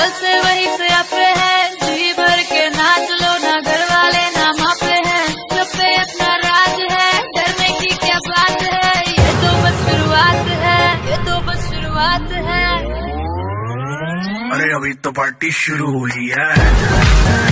कल से वही से अपने है, जी भर के नाच लो ना, घर वाले ना मापे हैं, सब पे अपना राज है, डरने की क्या बात है, ये तो बस शुरुआत है, ये तो बस शुरुआत है। अरे अभी तो पार्टी शुरू हुई है।